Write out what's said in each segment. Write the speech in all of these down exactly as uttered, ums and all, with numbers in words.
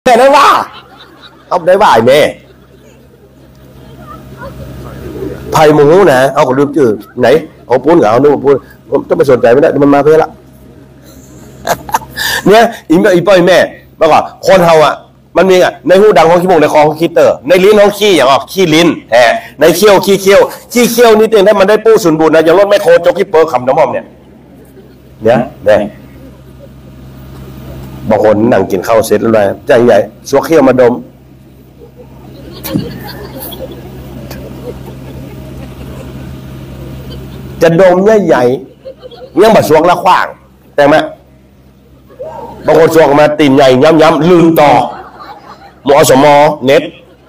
แม่ได้ว่าเอาได้ว่าไอ้แม่ไผ่หมูนะเอาก็ลืมชื่อไหนเอาปูนกับเอานู่นปูนต้องไปสนใจไม่ได้มันมาเพื่อละเนี่ยอีแม่อีป้อยแม่บอกว่าคนเฮาอ่ะมันมีอ่ะในหูดังของขี้มูกในคอของขี้เตอร์ในลิ้นของขี้อย่างออกขี้ลิ้นแหมในเขี้ยวขี้เขี้ยวขี้เขี้ยวนี่เองถ้ามันได้ปู้สุนบุญนะอย่างรถแม่โคจกขี้เปิร์คำน้ำหอมเนี่ยเนี่ยเนี่ยบางคนนั่งกินข้าวเสร็จแล้วเลยใจใหญ่สวกเขี้ยวมาดมจะดมใหญ่ๆยังแบบสวกละขว้างแต่ไหมบางคนสวกมาตีนใหญ่ย้ำๆลืมต่อหมอสมอเน็ต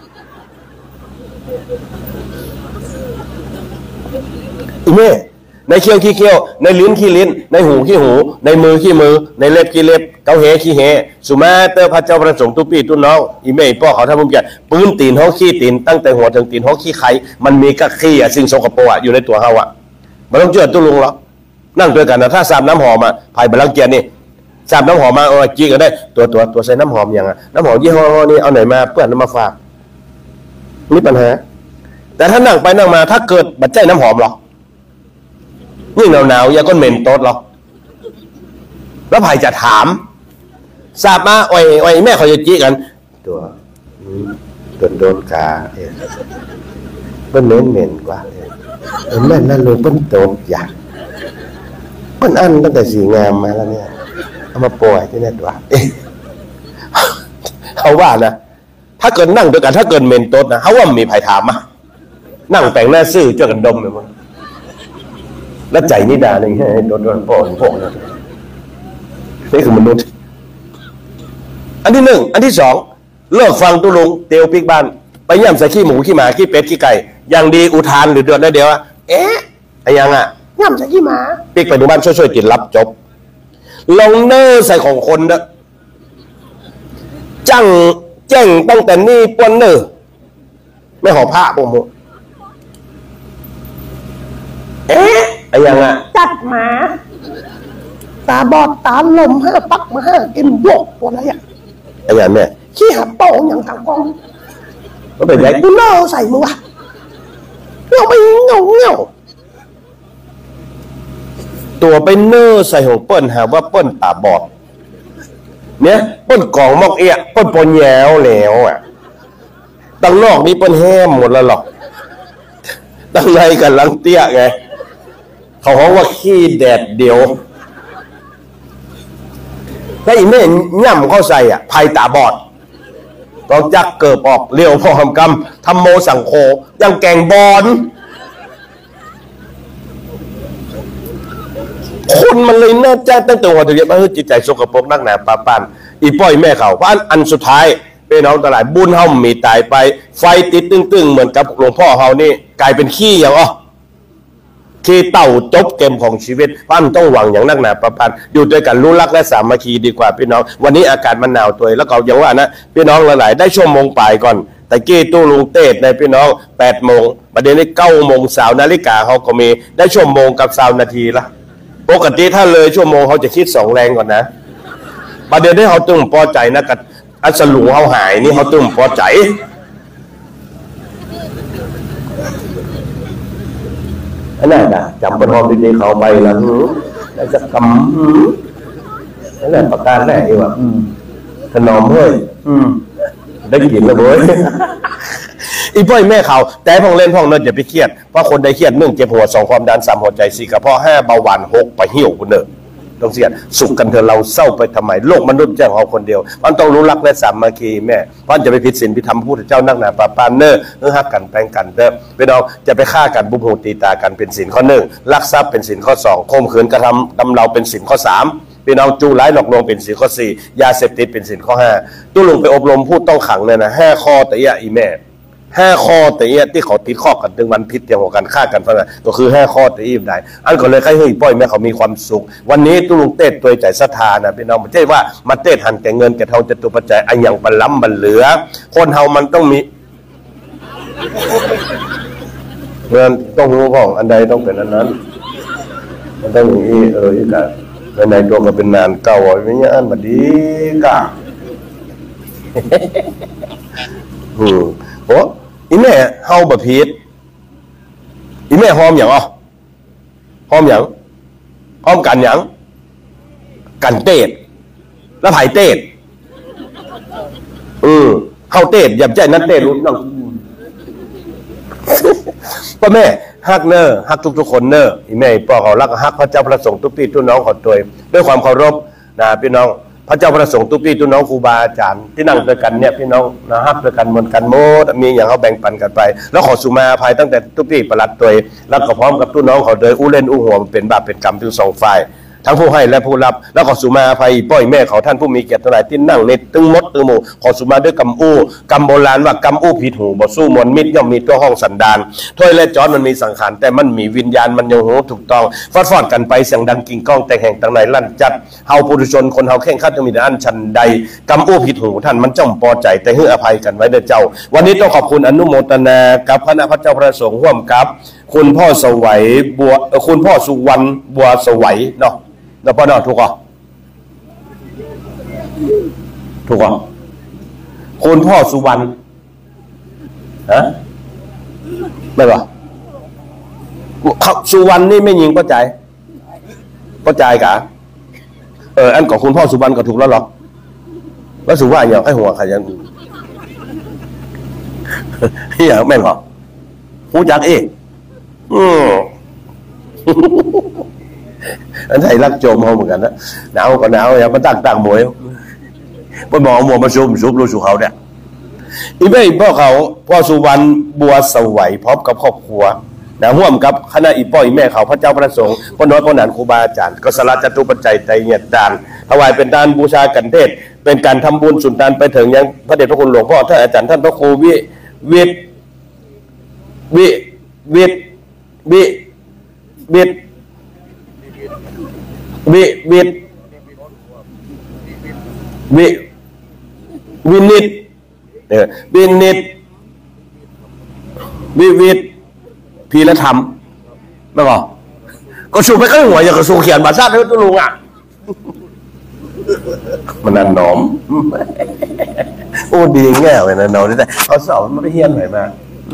อีเม่ในเขี้ยวขี้เขี้ยวในลิ้นขี้ลิ้นในหูขี้หูในมือขี้มือในเล็บขี้เล็บเกาเหขี้เหสุมาเตอร์พระเจ้าประสงค์ตุปีตุนน้องอีเม่พ่อเขาทำมุมแก่ปืนตีนห้องขี้ตีนตั้งแต่หัวถึงตีนห้องขี้ไข่มันมีกะขี้อ่ะสิ่งสกปรกอยู่ในตัวเฮาอ่ะมันต้องเชื่อตุ้ลุงหรอนั่งด้วยกันนะถ้าสาบน้ำหอมอ่ะภายบาลังเกียรนี่สาบน้ำหอมมาเออจีกันได้ตัวตัวตัวใส่น้ำหอมอย่างอ่ะน้ำหอมยี่ห้อนี้เอาไหนมาเพื่อนน้ำมาฝากมีปัญหาแต่ถ้านั่งไปนั่งมาถ้าเกิดบัดใจน้ำหอมหรอยิ่งหนาวๆอย่าก้นเหม็นโต๊ดหรอกแล้วไผ่จะถามทราบมาอ่อยอ่อยแม่เขาจะจี้กันตัวโดนโดนกาเองเปิ้นเหม็นเหม็นกว่าเออแม่นั่นเลยเปิ้นโตอยากเปิ้นอันตั้งแต่สีงามมาแล้วเนี่ยเอามาปล่อยที่นี่ตัวเขาว่านะถ้าเกิดนั่งด้วยกันถ้าเกิดเหม็นโต๊ดนะเขาว่ามีไผ่ถามมานั่งแต่งหน้าซื่อเจ้ากันดมเลยมั้งแล้วใจนิดาหนึ่งให้โดนโดนพ่อพ่อนะนี่คือมนุษย์อันที่หนึ่งอันที่สองเลิกฟังตุลุงเตียวปิกบ้านไปย่ำใส่ขี้หมูขี้หมาขี้เป็ดขี้ไก่อย่างดีอุทานหรือเดือดได้เดียวอะเอ๊ะไอ้ยังอ่ะย่ำใส่ขี้หมาปิกไปดูบ้านช่วยๆกินรับจบลงเนอใส่ของคนเด้อจังแจ้งตั้งแต่นี่ปนเนอไม่ห่อผ้าโปโมเอ๊ะไอ้ยังอ่ะจัดหมาตาบอดตาลมห้าปักมาห้ากินบวกตัวอะไรอ่ะไอ้ยังเนี่ยขี้หับโป่งอย่างต่างกองก็เป็นไงกูเล่าใส่มือวะเงาไปเงาเงาตัวไปเนื้อใส่ของเปิ้ลหาว่าเปิ้ลตาบอดเนี่ยเปิ้ลกล่องมอกเอะเปิ้ลปนแยวแล้วอ่ะตั้งนอกนี่เปิ้ลแห้มหมดแล้วหรอกตั้งในกันลังเตี้ยไงเขาบอกว่าขี้แดดเดียวถ้าอีเม่ย่ำเข้าใส่อ่ะภัยตาบอดก็จักเกิดออกเลี้ยวพอหำกำทำโมสังโคยังแกงบอลคนมันเลยน่าจะตั้งแต่หัวถึงจะมาให้จิตใจสกปรกนักหนาปาปานอีป้อยแม่เขาเพราะอันอันสุดท้ายเป็นน้องตลาดบุญเฮามีตายไปไฟติดตึ้งๆเหมือนกับหลวงพ่อเฮานี่กลายเป็นขี้อย่างอ๋อขี้เต่าจบเกมของชีวิตปั้นต้องหวังอย่างนักหนาประพันธ์อยู่ด้วยกันรู้รักและสามัคคีดีกว่าพี่น้องวันนี้อากาศมันหนาวตัวแล้วก็อย่างว่านะพี่น้องหลายๆได้ชั่วโมงปลายก่อนแต่กี้ตู้ลุงเต้ในพี่น้องแปดโมงประเด็นนี้เก้าโมงสาวนาฬิกาเขาก็มีได้ชั่วโมงกับสาวนาทีละปกติถ้าเลยชั่วโมงเขาจะคิดสองแรงก่อนนะประเด็นที่เขาตึงพอใจนะกับอัศลุงเขาหายนี่เขาตึงพอใจอันนั้นนะจำประทอมดีๆเขาไปแล้วแล้วจะกำนั่นแหละประการแรกเองว่าขนมเฮ้ยได้กินแล้วเว้ยอีพ่อยแม่เขาแต่พ่องเล่นพ่องเนิร์ดอย่าไปเครียดเพราะคนได้เครียดหนึ่งเจ็บหัวสองความดันสามหัวใจสี่กระเพาะห้าเบาหวานหกไปเหี่ยวคุณเนิร์ดต้องเสียสุขกันเถอะเราเศร้าไปทำไมโลกมนุษย์แจ้งเอาคนเดียวมันต้องรู้รักและสามัคคีแม่เพราะจะไปผิดศีลผิดธรรมพูดเจ้านักหนาปาปานเนอร์เออฮักกันแปลงกันเด้อไปน้องจะไปฆ่ากันบุพโหตีตากันเป็นศีลข้อหนึ่งลักทรัพย์เป็นศีลข้อสองข่มขืนกระทำดำเราเป็นศีลข้อสามพี่น้องจูร้ายหลอกลวงเป็นศีลข้อสี่ยาเสพติดเป็นศีลข้อห้าตู้ลุงไปอบรมผู้ต้องขังเนี่ยนะห้าข้อแต่ยะอีแม่ห้าข้อแต่เอี้ยที่เขาติดข้อกันถึงวันพิษอย่างหัวกันฆ่ากันเพราะอะไรก็คือห้าข้อแต่อี้ได้อันก็เลยให้เฮ้ยป้อยแม่เขามีความสุขวันนี้ตุลุงเต้ตัวใจศรัทธานะพี่น้องไม่ใช่ว่ามาเต้หันแต่เงินแก่เท่าจะตัวปัจจัยอันอย่างบรรล้ำบรรเหลือคนเฮามันต้องมีเงินต้องรู้ของอันใดต้องเป็นอันนั้นมันต้องอย่างนี้เอออีกอะในตัวก็เป็นนานเก่าอย่างเงี้ยอันบัดดีกะอืมโอ้อีแม่เฮาบะพีดอีแม่หอมอย่างอ่ะหอมอย่างหอมกันอย่างกันเตดแล้วไผ่เตดอืมเฮาเตดอย่าใจนั่นเตดรู้น้องพ่อแม่ฮักเนอร์ฮักทุกๆคนเนอร์อีแม่พ่อเขารักฮักพระเจ้าพระสงฆ์ทุกพี่ทุกน้องขอตัวด้วยความเคารพนะพี่น้องพระเจ้าพระสงฆ์ทุกพี่ทุกน้องครูบาอาจารย์ที่นั่งด้วยกันเนี่ยพี่น้องนะฮักด้วยกันเหมือนกันโมดมีอย่างเขาแบ่งปันกันไปแล้วขอสุมาอภัยตั้งแต่ทุกพี่ประหลัดตัวแล้วก็พร้อมกับทุกน้องเขาโดยอู้เล่นอู้หัวเป็นบาปเป็นกรรมทั้งสองฝ่ายทั้งผู้ให้และผู้รับแล้วขอสุมาอภัยป้อยแม่เขาท่านผู้มีเกียรติทั้งหลายที่นั่งในตึงมดตึงหมู่ขอสุมาด้วยกำอู้กำโบราณว่ากำอู้ผิดหูบ่สู้มวลมิตรย่อมมีตัวห้องสันดานถ้วยและจอนมันมีสังขารแต่มันมีวิญญาณมันยังหูถูกต้องฟาดฟอดกันไปเสียงดังกิ่งก้องแต่แห่งต่างไหนลั่นจัดเฮาปุถุชนคนเฮาแข่งขันจะมีแต่อันชันใดกำอู้ผิดหูท่านมันจ้องพอใจแต่ให้อภัยกันไว้เด้อเจ้าวันนี้ต้องขอบคุณอนุโมทนากับคณะพระเจ้าพระสงฆ์ร่วมกับคุณพ่อสวัยบัวคุณพ่อสุวรรณบัวสวัยเนาะแล้วพ่อเนาะถูกอ่ะถูกอ่ะคุณพ่อสุวรรณฮะไม่ป่ะสุวรรณนี่ไม่ยิงป้าใจป้าใจกะเอออันของคุณพ่อสุวรรณก็ถูกแล้วหรอแล้วสุวรรณอย่างไอ้หัวใครยังเฮียแม่งเหรอหูจักเองอืมอันไทยรักโจมเขาเหมือนกันนะหนาวก็หนาวอย่ามาตั้งตั้งมวยไปมองมวยมาซุ่มซุ่มรู้สู่เขาเนี่ยอีเบ้พ่อเขาพ่อสุวรรณบัวสวัยพร้อมกับครอบครัวนะร่วมกับคณะอีพ่ออีแม่เขาพระเจ้าพระสงฆ์พ่อน้อยพ่อหนานครูบาอาจารย์ก็สละจตุปัจจัยใจเงียดดานถวายเป็นการบูชากันเทศเป็นการทำบุญสุนทานไปถึงยังพระเดชพระคุณหลวงพ่อท่านอาจารย์ท่านพระครูวิวิวิวิวิวิวิวิวิวินิตเออวินิตวิวิตพีละธรรมไม่บอกก็สูบไปก็หัวอย่างก็สูบเขียนบาซ่าแล้วตัวลุงอ่ะมันนั่นหนอมโอ้ดีแง่เลยนะหนอมนี่แต่เขาสอบมันไม่เฮี้ยนหน่อยมา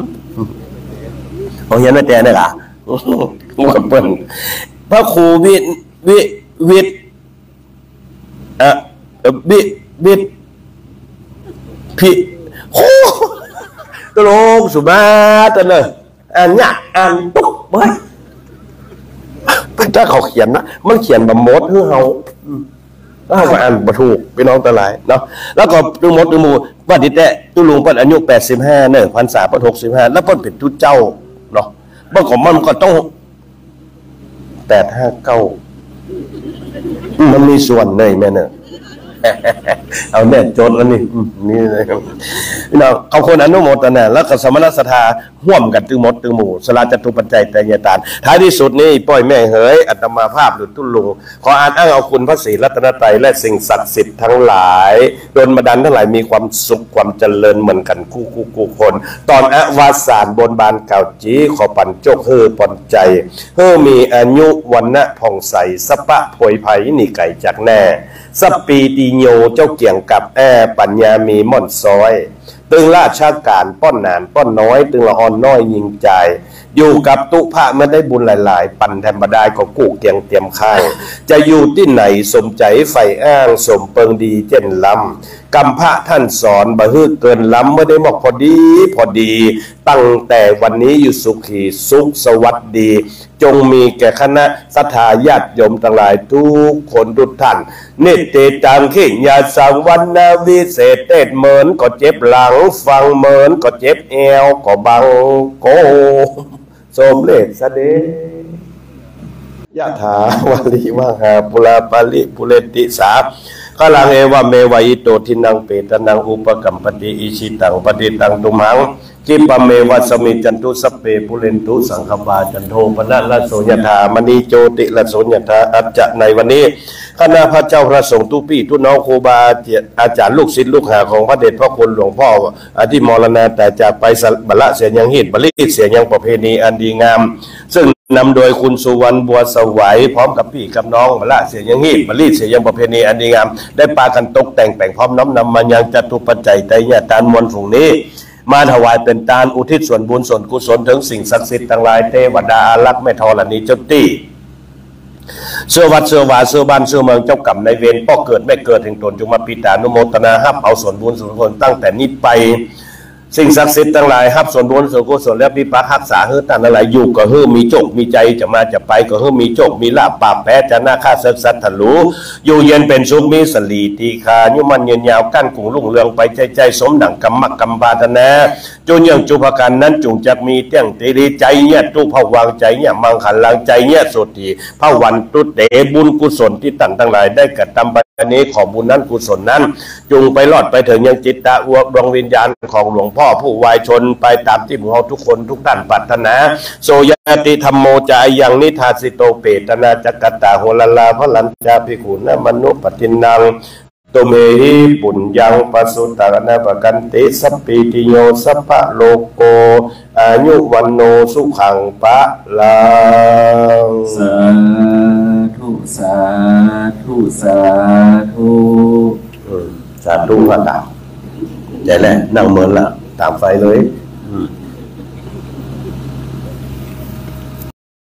เขาเฮี้ยนไม่แต่เนี่ยล่ะมันเปิ้ลพระครูวิวิวิทอ่ะวิวิทพี่โอ้ตัวลงสุมาตัวเลยอ่านเนี่ยอ่านปุ๊บเฮ้ยถ้าเขาเขียนนะมันเขียนแบบมดคือเขาแล้วเขาอ่านประถูกไปน้องตะไลเนาะแล้วก็ดูมดดูมูว่าดิแต่ตุลุงปันอายุแปดสิบห้าเนอะพันษาปันหกสิบห้าแล้วปันเป็นทุเจ้าเนาะบางของมันก็ต้องแปดห้าเก้ามันมีส่วนเลยแม่เนอะเอาเนี่ยโจทย์แล้วนี่นี่นะครับพี่น้องเขาคนอนุโมทนาแล้วก็สมณศรัทธาห่วมกันตึงหมดตึงหมู่สลาจตุปัจจัยแต่ยตานท้ายที่สุดนี่ป้อยแม่เฮ้ยอัตมาภาพหรือตุลุงขออ่านอ้างเอาคุณพระศรีรัตนตรัยและสิ่งศักดิ์สิทธิ์ทั้งหลายโดนบันดาลทั้งหลายมีความสุขความเจริญเหมือนกันคู่คู่คู่คนตอนอวสานบนบานเก่าจีขอปันโจกเฮอปอนใจเฮอมีอายุวันณะผ่องใสสปะผวยไผ่นี่ไก่จากแน่สัปปีตีโยเจ้าเกี่ยงกับแอปัญญามีม่อนซอยตึงราชาการป้อนนานป้อนน้อยตึงละอ่อนน้อยยิงใจอยู่กับตุพระเมื่อได้บุญหลายๆปันแทมบดายก็กู้เกียงเตรียมข้างจะอยู่ที่ไหนสมใจไฟอ้างสมเปิงดีเจนล้ำกำพระท่านสอนบะฮืดเกินล้ำเมื่อได้บอกพอดีพอดีตั้งแต่วันนี้อยู่สุขีสุขสวัสดีจงมีแก่คณะสัทธาญาติโยมทั้งหลายทุกคนทุกท่านเนตเตจังขิญาสังวันนาวิเศษเตดเหมือนก็เจ็บหลังฟังเหมือนก็เจ็บเอวก็บังโกสมเลสเดยะถาวาลิวะหาปุราปาลิปุเรติสาขลังเอวะเมวะอิโตทินังเปตนังอุปกัมปติอิชิตังปฏิตังตุมังกิปเมวะสมิจันตุสเปปุเรนตุสังฆปาจันโทปนะละโสยถามณีโจติละโสยถาอัจจะในวันนี้คณะพระเจ้าพระสงฆ์ทุกพี่ทุกน้องครูบาอาจารย์ลูกศิษย์ลูกหาของพระเดชพระคุณหลวงพ่อที่มรณะแต่จากไปบรรละเสียยังหิตบริเสียยังประเพณีอันดีงามซึ่งนำโดยคุณสุวรรณบัวสวัยพร้อมกับพี่กับน้องบรรละเสียยังหิตบริเสียยังประเพณีอันดีงามได้ปากันตกแต่งแต่งพร้อมน้อมนำมายังจตุปัจจัยไตรญาตานมวลฝูงนี้มาถวายเป็นทานอุทิศส่วนบุญส่วนกุศลถึงสิ่งศักดิ์สิทธิ์ทั้งหลายเทวดาอารักษ์แม่ธรณีเจ้าตี้เสื้อวัดเสื้อวาเสื้อบ้านเสื้อเมืองเจ้ากรรมในเวรพ่อเกิดไม่เกิดถึงตนจงมาปิตานุโมทนาฮับเอาส่วนบุญส่วนกุศลตั้งแต่นี้ไปสิ่งศักดิ์สิทธิ์ทั้งหลายฮับส่วนบุญส่วนกุศลและพิพักษ์รักษาเฮือตั้งอะไรอยู่ก็เฮือมีโชคมีใจจะมาจะไปก็เฮือมีโชคมีลาภปราบแพ้จะน่าฆ่าศึกสัตว์ทะลุอยู่เย็นเป็นสุขมีสลีตีคายุมันยืนยาวกั้นกุ่งรุ่งเรืองไปใจใจสมดังกรรมกรรมบาธนาจุนยังจุภกันนั้นจุงจักมีเตี้ยงตีรีใจเนี่ยตู้เผาวางใจเนี่ยมังขันลังใจเนี่ยสุดที่เผาวันตุเตบุญกุศลที่ตั้งทั้งหลายได้กระทำไปอันนี้ขอบุญนั้นกุศลนั้นจุงไปรอดไปถึงยังจิตตะอวกดวงวิญญาณของหลวงพ่อผู้วายชนไปตามที่หมู่เราทุกคนทุกท่านปรารถนาโสยติธรรมโมจายังนิทาสิโตเปตนาจักตาโหลลาพลัญจาภิกขุนมนุปตินังตุเมหิปุญญังปัสสุตารณะปกันติสัพพิติโยสัพพะโลโกอายุวันโนสุขังปะลังสาธุสาธุสาธุสาธุว่าตามใจแหละนั่งเหมือนละตามไฟเลย